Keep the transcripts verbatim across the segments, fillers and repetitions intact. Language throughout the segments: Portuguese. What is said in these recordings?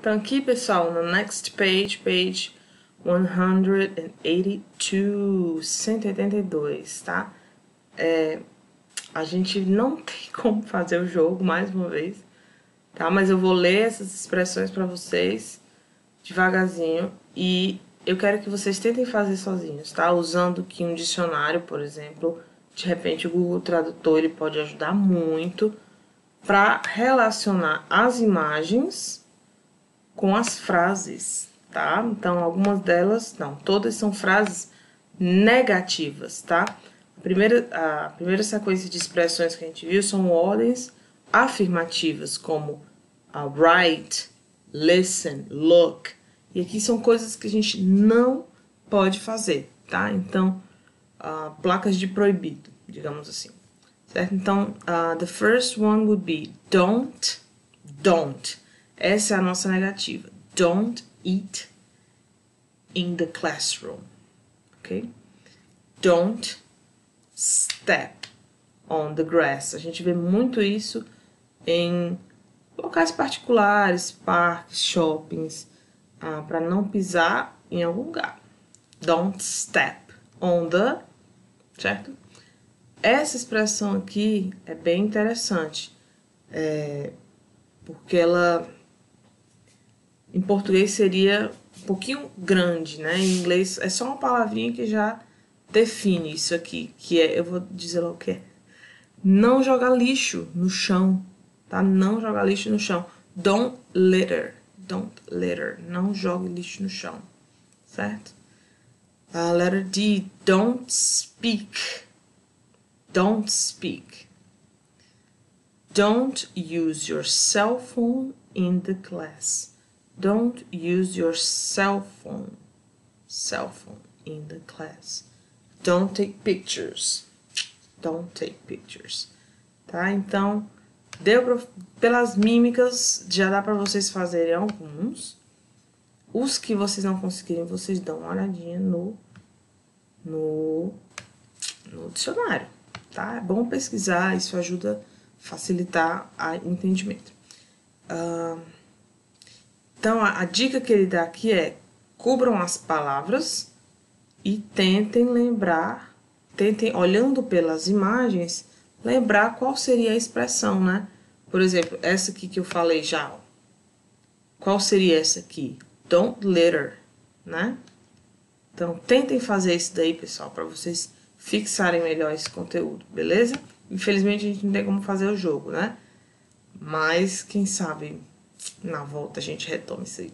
Então aqui, pessoal, no next page, page one hundred eighty-two, cento e oitenta e dois, tá? É, a gente não tem como fazer o jogo, mais uma vez, tá? Mas eu vou ler essas expressões para vocês devagarzinho e eu quero que vocês tentem fazer sozinhos, tá? Usando aqui um dicionário, por exemplo. De repente o Google Tradutor ele pode ajudar muito para relacionar as imagens com as frases, tá? Então, algumas delas, não, todas são frases negativas, tá? A primeira, a primeira sequência de expressões que a gente viu são ordens afirmativas, como uh, write, listen, look. E aqui são coisas que a gente não pode fazer, tá? Então, uh, placas de proibido, digamos assim. Certo? Então, uh, the first one would be don't, don't. Essa é a nossa negativa. Don't eat in the classroom. Ok? Don't step on the grass. A gente vê muito isso em locais particulares, parques, shoppings, uh, para não pisar em algum lugar. Don't step on the, certo? Essa expressão aqui é bem interessante, é, porque ela, em português, seria um pouquinho grande, né? Em inglês é só uma palavrinha que já define isso aqui, que é, eu vou dizer lá o que é, não jogar lixo no chão, tá? Não jogar lixo no chão. Don't litter, don't litter, não jogue lixo no chão, certo? Uh, letter D, don't speak. Don't speak. Don't use your cell phone in the class. Don't use your cell phone, cell phone in the class. Don't take pictures. Don't take pictures. Tá? Então, deu pra, pelas mímicas, já dá para vocês fazerem alguns. Os que vocês não conseguirem, vocês dão uma olhadinha no, no, no dicionário. Tá? É bom pesquisar, isso ajuda a facilitar o entendimento. Uh, então, a, a dica que ele dá aqui é: cubram as palavras e tentem lembrar, tentem, olhando pelas imagens, lembrar qual seria a expressão, né? Por exemplo, essa aqui que eu falei já. Ó. Qual seria essa aqui? Don't litter, né? Então, tentem fazer isso daí, pessoal, para vocês fixarem melhor esse conteúdo, beleza? Infelizmente, a gente não tem como fazer o jogo, né? Mas, quem sabe, na volta a gente retoma isso aí.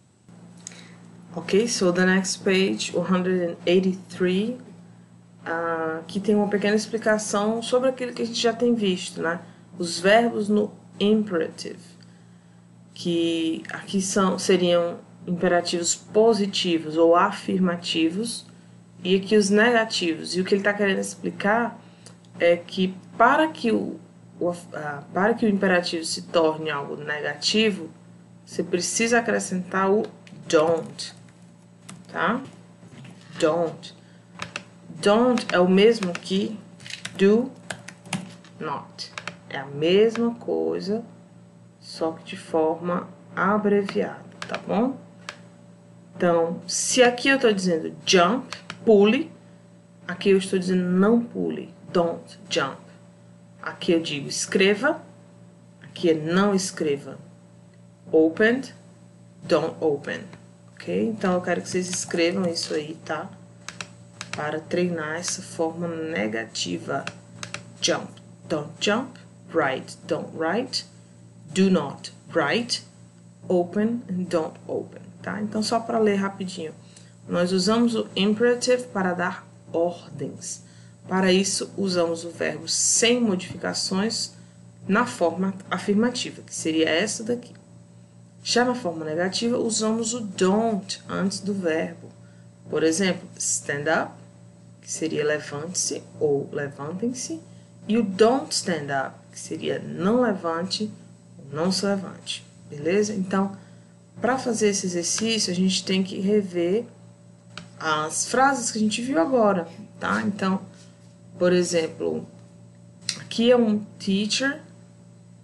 Ok, so the next page, one hundred eighty-three. Uh, aqui tem uma pequena explicação sobre aquilo que a gente já tem visto, né? Os verbos no imperative, que aqui são, seriam imperativos positivos ou afirmativos, e aqui os negativos. E o que ele está querendo explicar é que para que o, o, uh, para que o imperativo se torne algo negativo, você precisa acrescentar o don't, tá? Don't. Don't é o mesmo que do not. É a mesma coisa, só que de forma abreviada, tá bom? Então, se aqui eu estou dizendo jump, pule, aqui eu estou dizendo não pule, don't jump. Aqui eu digo escreva, aqui é não escreva. Opened, don't open, ok? Então, eu quero que vocês escrevam isso aí, tá? Para treinar essa forma negativa. Jump, don't jump. Write, don't write. Do not write. Open and don't open, tá? Então, só para ler rapidinho. Nós usamos o imperative para dar ordens. Para isso, usamos o verbo sem modificações na forma afirmativa, que seria essa daqui. Já na forma negativa, usamos o don't antes do verbo. Por exemplo, stand up, que seria levante-se ou levantem-se, e o don't stand up, que seria não levante ou não se levante, beleza? Então, para fazer esse exercício, a gente tem que rever as frases que a gente viu agora, tá? Então, por exemplo, aqui é um teacher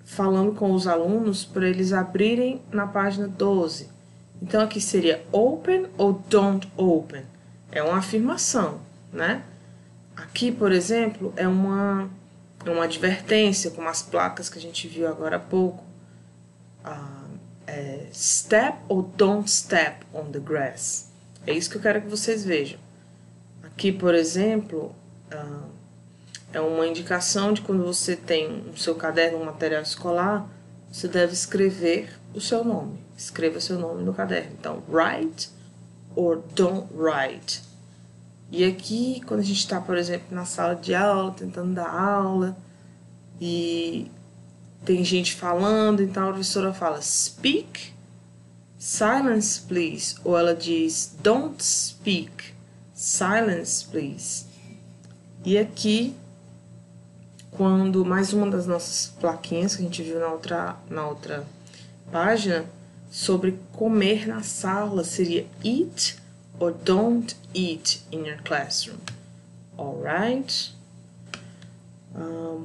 falando com os alunos para eles abrirem na página doze. Então, aqui seria open ou don't open. É uma afirmação, né? Aqui, por exemplo, é uma, uma advertência, como as placas que a gente viu agora há pouco. Uh, é, step ou don't step on the grass. É isso que eu quero que vocês vejam. Aqui, por exemplo, uh, é uma indicação de quando você tem no seu caderno um material escolar, você deve escrever o seu nome. Escreva seu nome no caderno. Então, write or don't write. E aqui, quando a gente está, por exemplo, na sala de aula, tentando dar aula, e tem gente falando, então a professora fala speak, silence please, ou ela diz don't speak, silence please. E aqui, quando mais uma das nossas plaquinhas que a gente viu na outra, na outra página, sobre comer na sala, seria eat or don't eat in your classroom. Alright? Um,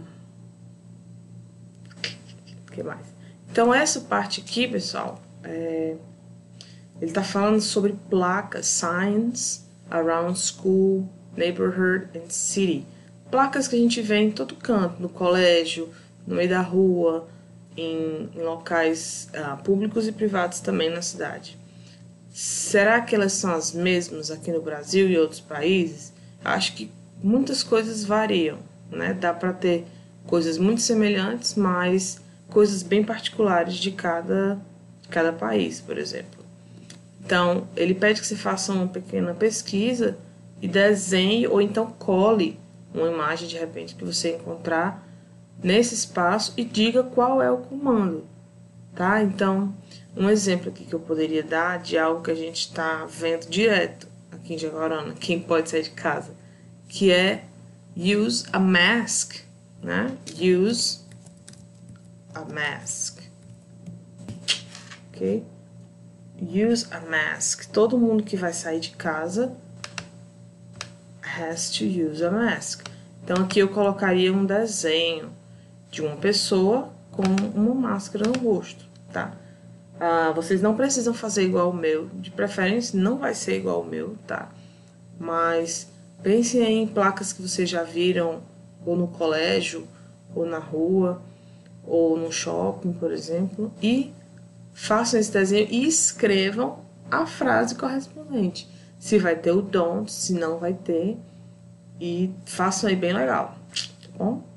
que mais? Então, essa parte aqui, pessoal, é, ele está falando sobre placas, signs around school, neighborhood and city. Placas que a gente vê em todo canto, no colégio, no meio da rua, em, em locais ah, públicos e privados também na cidade. Será que elas são as mesmas aqui no Brasil e outros países? Acho que muitas coisas variam, né? Dá para ter coisas muito semelhantes, mas coisas bem particulares de cada, de cada país, por exemplo. Então, ele pede que você faça uma pequena pesquisa e desenhe ou então cole uma imagem de repente que você encontrar nesse espaço e diga qual é o comando, tá? Então, um exemplo aqui que eu poderia dar de algo que a gente está vendo direto aqui em Jaguarana, quem pode sair de casa, que é use a mask, né? Use a mask, ok? Use a mask. Todo mundo que vai sair de casa has to use a mask. Então aqui eu colocaria um desenho de uma pessoa com uma máscara no rosto, tá? Ah, vocês não precisam fazer igual o meu, de preferência não vai ser igual o meu, tá? Mas pensem aí em placas que vocês já viram ou no colégio, ou na rua, ou no shopping, por exemplo, e façam esse desenho e escrevam a frase correspondente. Se vai ter o don't, se não vai ter, e façam aí bem legal, tá bom?